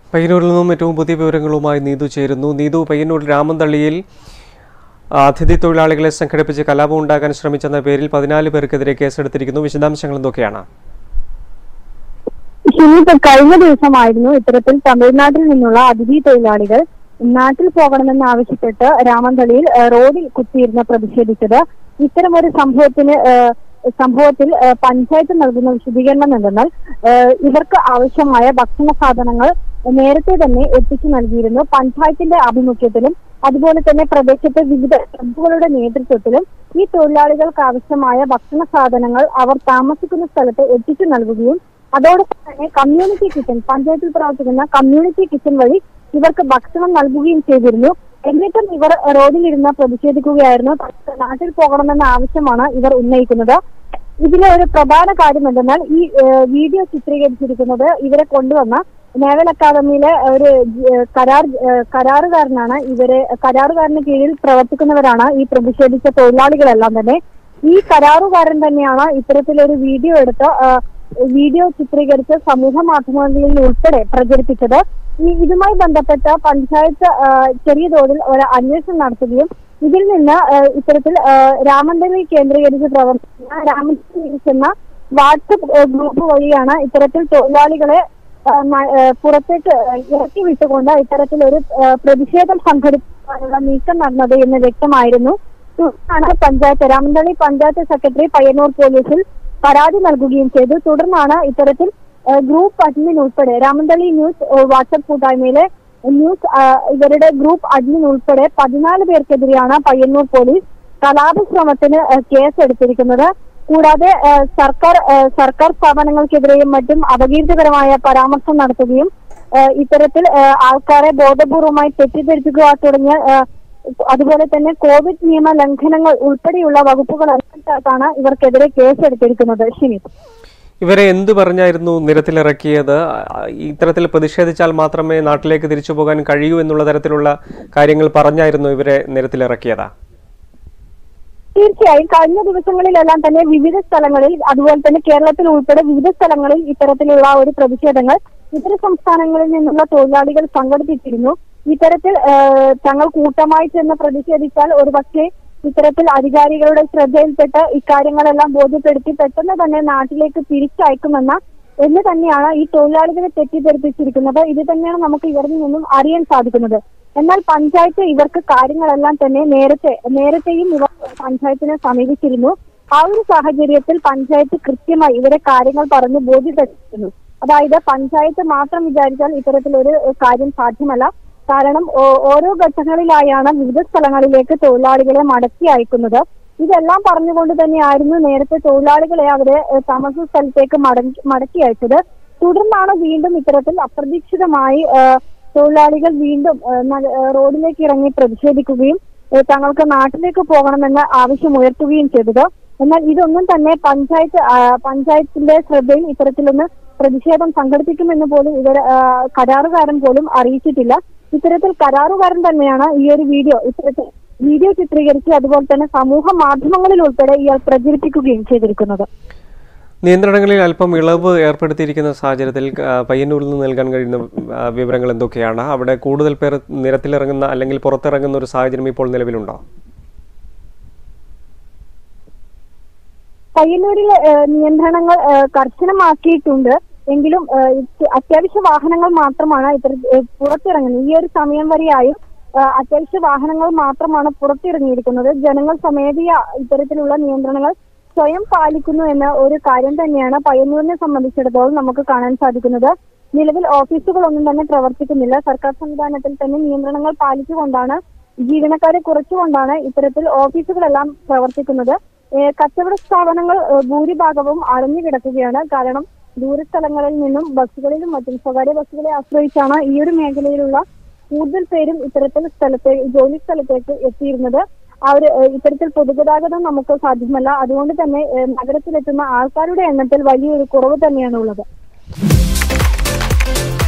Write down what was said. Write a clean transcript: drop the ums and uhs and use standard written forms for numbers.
പയ്യന്നൂരിൽ നിന്നും ഏറ്റവും പുതിയ വിവരങ്ങളുമായി നീതു ചേരുന്നു. നീതു, പയ്യന്നൂർ രാമന്തള്ളിയിൽ അതിഥി തൊഴിലാളികളെ സംഘടിപ്പിച്ച് കലാപം ഉണ്ടാക്കാൻ ശ്രമിച്ചെന്ന പേരിൽ 14 പേർക്കെതിരെ കേസെടുത്തിരിക്കുന്നു. വിശദാംശങ്ങൾ എന്തൊക്കെയാണ്? കഴിഞ്ഞ ദിവസമായിരുന്നു ഇത്തരത്തിൽ തമിഴ്നാട്ടിൽ നിന്നുള്ള അതിഥി തൊഴിലാളികൾ നാട്ടിൽ പോകണമെന്ന് ആവശ്യപ്പെട്ട് രാമന്തള്ളിയിൽ റോഡിൽ കുത്തിയിരുന്ന് പ്രതിഷേധിച്ചത്. ഇത്തരമൊരു സംഭവത്തിൽ പഞ്ചായത്ത് നൽകുന്ന വിശദീകരണം എന്തെന്നാൽ ഇവർക്ക് ആവശ്യമായ ഭക്ഷണ സാധനങ്ങൾ നേരത്തെ തന്നെ എത്തിച്ചു നൽകിയിരുന്നു. പഞ്ചായത്തിന്റെ ആഭിമുഖ്യത്തിലും അതുപോലെ തന്നെ പ്രദേശത്തെ വിവിധ ക്ലബ്ബുകളുടെ നേതൃത്വത്തിലും ഈ തൊഴിലാളികൾക്ക് ആവശ്യമായ ഭക്ഷണ സാധനങ്ങൾ അവർ താമസിക്കുന്ന സ്ഥലത്ത് എത്തിച്ചു നൽകുകയും അതോടൊപ്പം തന്നെ കമ്മ്യൂണിറ്റി കിച്ചൺ, പഞ്ചായത്തിൽ പ്രവർത്തിക്കുന്ന കമ്മ്യൂണിറ്റി കിച്ചൺ വഴി ഇവർക്ക് ഭക്ഷണം നൽകുകയും ചെയ്തിരുന്നു. എന്നിട്ടും ഇവർ റോഡിലിരുന്ന് പ്രതിഷേധിക്കുകയായിരുന്നു. നാട്ടിൽ പോകണമെന്ന ആവശ്യമാണ് ഇവർ ഉന്നയിക്കുന്നത്. ഇതിലെ ഒരു പ്രധാന കാര്യം എന്തെന്നാൽ ഈ വീഡിയോ ചിത്രീകരിച്ചിരിക്കുന്നത് ഇവരെ കൊണ്ടുവന്ന നേവൽ അക്കാദമിയിലെ ഒരു കരാറുകാരനാണ്. കരാറുകാരന് കീഴിൽ പ്രവർത്തിക്കുന്നവരാണ് ഈ പ്രതിഷേധിച്ച തൊഴിലാളികളെല്ലാം തന്നെ. ഈ കരാറുകാരൻ തന്നെയാണ് ഇത്തരത്തിലൊരു വീഡിയോ ചിത്രീകരിച്ച് സമൂഹ മാധ്യമങ്ങളിൽ ഉൾപ്പെടെ പ്രചരിപ്പിച്ചത്. ഇതുമായി ബന്ധപ്പെട്ട് പഞ്ചായത്ത് ചെറിയ തോതിൽ ഒരു അന്വേഷണം നടത്തുകയും ഇതിൽ നിന്ന് ഇത്തരത്തിൽ രാമന്തള്ളി കേന്ദ്രീകരിച്ച് പ്രവർത്തിക്കുന്ന രാമന്തള്ളി എന്ന വാട്സപ്പ് ഗ്രൂപ്പ് വഴിയാണ് ഇത്തരത്തിൽ തൊഴിലാളികളെ പുറത്തേക്ക് ഇറക്കി വിട്ടുകൊണ്ട് ഇത്തരത്തിലൊരു പ്രതിഷേധം സംഘടിപ്പിക്കാനുള്ള നീക്കം നടന്നത് എന്ന് വ്യക്തമായിരുന്നു. തുടർന്നാണ് രാമന്തള്ളി പഞ്ചായത്ത് സെക്രട്ടറി പയ്യന്നൂർ പോലീസിൽ പരാതി നൽകുകയും ചെയ്തു. തുടർന്നാണ് ഇത്തരത്തിൽ ഗ്രൂപ്പ് അഡ്മിൻ ഉൾപ്പെടെ രാമന്തള്ളി ന്യൂസ് വാട്സപ്പ് കൂട്ടായ്മയിലെ ഇവരുടെ ഗ്രൂപ്പ് അഡ്മിൻ ഉൾപ്പെടെ 14 പേർക്കെതിരെയാണ് പയ്യന്നൂർ പോലീസ് കലാപശ്രമത്തിന് കേസെടുത്തിരിക്കുന്നത്. കൂടാതെ സർക്കാർ സ്ഥാപനങ്ങൾക്കെതിരെയും മറ്റും അപകീർത്തികരമായ പരാമർശം നടത്തുകയും ഇത്തരത്തിൽ ആൾക്കാരെ ബോധപൂർവമായി തെറ്റിദ്ധരിപ്പിക്കുക തുടങ്ങിയ അതുപോലെ തന്നെ കോവിഡ് നിയമ ലംഘനങ്ങൾ ഉൾപ്പെടെയുള്ള വകുപ്പുകൾ അനുസരിച്ചാണ് ഇവർക്കെതിരെ കേസെടുത്തിരിക്കുന്നത്. ഷിനിത്, ഇവരെ എന്ത് പറഞ്ഞായിരുന്നു നിരത്തിലിറക്കിയത്? ഇത്തരത്തിൽ പ്രതിഷേധിച്ചാൽ മാത്രമേ നാട്ടിലേക്ക് തിരിച്ചു പോകാൻ കഴിയൂ എന്നുള്ള തരത്തിലുള്ള കാര്യങ്ങൾ പറഞ്ഞായിരുന്നു ഇവരെ നിരത്തിലിറക്കിയതാ? തീർച്ചയായും കഴിഞ്ഞ ദിവസങ്ങളിലെല്ലാം തന്നെ വിവിധ സ്ഥലങ്ങളിൽ, അതുപോലെ തന്നെ കേരളത്തിൽ ഉൾപ്പെടെ വിവിധ സ്ഥലങ്ങളിൽ ഇത്തരത്തിലുള്ള ഒരു പ്രതിഷേധങ്ങൾ ഇതര സംസ്ഥാനങ്ങളിൽ നിന്നുള്ള തൊഴിലാളികൾ സംഘടിപ്പിച്ചിരുന്നു. ഇത്തരത്തിൽ തങ്ങൾ കൂട്ടമായി ചെന്ന് പ്രതിഷേധിച്ചാൽ ഒരുപക്ഷെ ഇത്തരത്തിൽ അധികാരികളുടെ ശ്രദ്ധയിൽപ്പെട്ട് ഇക്കാര്യങ്ങളെല്ലാം ബോധ്യപ്പെടുത്തി പെട്ടെന്ന് തന്നെ നാട്ടിലേക്ക് എന്ന് തന്നെയാണ് ഈ തൊഴിലാളികളെ തെറ്റിദ്ധരിപ്പിച്ചിരിക്കുന്നത്. ഇത് തന്നെയാണ് നമുക്ക് ഇവരിൽ നിന്നും അറിയാൻ സാധിക്കുന്നത്. എന്നാൽ പഞ്ചായത്ത് ഇവർക്ക് കാര്യങ്ങളെല്ലാം തന്നെ നേരത്തെയും ഇവർ പഞ്ചായത്തിനെ സമീപിച്ചിരുന്നു. ആ ഒരു സാഹചര്യത്തിൽ പഞ്ചായത്ത് കൃത്യമായി ഇവരെ കാര്യങ്ങൾ പറഞ്ഞ് ബോധ്യപ്പെട്ടിരുന്നു. അതായത് പഞ്ചായത്ത് മാത്രം വിചാരിച്ചാൽ ഇത്തരത്തിലൊരു കാര്യം സാധ്യമല്ല. കാരണം ഓരോ ഘട്ടങ്ങളിലായാണ് വിവിധ സ്ഥലങ്ങളിലേക്ക് തൊഴിലാളികളെ മടക്കി അയക്കുന്നത്. ഇതെല്ലാം പറഞ്ഞുകൊണ്ട് തന്നെയായിരുന്നു നേരത്തെ തൊഴിലാളികളെ അവരെ താമസ സ്ഥലത്തേക്ക് മടക്കി അയച്ചത്. തുടർന്നാണ് വീണ്ടും ഇത്തരത്തിൽ അപ്രതീക്ഷിതമായി തൊഴിലാളികൾ വീണ്ടും റോഡിലേക്ക് ഇറങ്ങി പ്രതിഷേധിക്കുകയും തങ്ങൾക്ക് നാട്ടിലേക്ക് പോകണമെന്ന ആവശ്യം ഉയർത്തുകയും ചെയ്തത്. എന്നാൽ ഇതൊന്നും തന്നെ പഞ്ചായത്തിന്റെ ശ്രദ്ധയിൽ ഇത്തരത്തിലൊന്ന് പ്രതിഷേധം സംഘടിപ്പിക്കുമെന്ന് പോലും കരാറുകാരൻ പോലും അറിയിച്ചിട്ടില്ല. ഇത്തരത്തിൽ കരാറുകാരൻ തന്നെയാണ് ഈ ഒരു വീഡിയോ ചിത്രീകരിച്ച് അതുപോലെ തന്നെ സമൂഹ മാധ്യമങ്ങളിൽ ഉൾപ്പെടെ ഇയാൾ പ്രചരിപ്പിക്കുകയും ചെയ്തിരിക്കുന്നത്. നിയന്ത്രണങ്ങളിൽ അല്പം ഇളവ് ഏർപ്പെടുത്തിയിരിക്കുന്ന സാഹചര്യത്തിൽ പയ്യന്നൂരിൽ നിന്ന് നൽകാൻ കഴിയുന്ന വിവരങ്ങൾ എന്തൊക്കെയാണ്? അവിടെ കൂടുതൽ പേർ നിരത്തിലിറങ്ങുന്ന അല്ലെങ്കിൽ പുറത്തിറങ്ങുന്ന ഒരു സാഹചര്യം ഇപ്പോൾ നിലവിലുണ്ടോ? പയ്യന്നൂരിൽ നിയന്ത്രണങ്ങൾ കർശനമാക്കിയിട്ടുണ്ട്. എങ്കിലും അത്യാവശ്യ വാഹനങ്ങൾ മാത്രമാണ് പുറത്തിറങ്ങുന്നത്. ഈ ഒരു സമയം വരെയായും അത്യാവശ്യ വാഹനങ്ങൾ മാത്രമാണ് പുറത്തിറങ്ങിയിരിക്കുന്നത്. ജനങ്ങൾ സ്വമേധയാ ഇത്തരത്തിലുള്ള നിയന്ത്രണങ്ങൾ സ്വയം പാലിക്കുന്നു എന്ന ഒരു കാര്യം തന്നെയാണ് പയ്യന്നൂരിനെ സംബന്ധിച്ചിടത്തോളം നമുക്ക് കാണാൻ സാധിക്കുന്നത്. നിലവിൽ ഓഫീസുകളൊന്നും തന്നെ പ്രവർത്തിക്കുന്നില്ല. സർക്കാർ സംവിധാനത്തിൽ തന്നെ നിയന്ത്രണങ്ങൾ പാലിച്ചുകൊണ്ടാണ്, ജീവനക്കാരെ കുറച്ചുകൊണ്ടാണ് ഇത്തരത്തിൽ ഓഫീസുകളെല്ലാം പ്രവർത്തിക്കുന്നത്. കച്ചവട സ്ഥാപനങ്ങൾ ഭൂരിഭാഗവും അടഞ്ഞു കിടക്കുകയാണ്. കാരണം ദൂരസ്ഥലങ്ങളിൽ നിന്നും ബസ്സുകളിലും മറ്റും സ്വകാര്യ ബസ്സുകളെ ആശ്രയിച്ചാണ് ഈ ഒരു മേഖലയിലുള്ള കൂടുതൽ പേരും ജോലി സ്ഥലത്തേക്ക് എത്തിയിരുന്നത്. ഇത്തരത്തിൽ പൊതുഗതാഗതം നമുക്ക് സാധ്യമല്ല. അതുകൊണ്ട് തന്നെ നഗരത്തിലെത്തുന്ന ആൾക്കാരുടെ എണ്ണത്തിൽ വലിയൊരു കുറവ് തന്നെയാണ് ഉള്ളത്.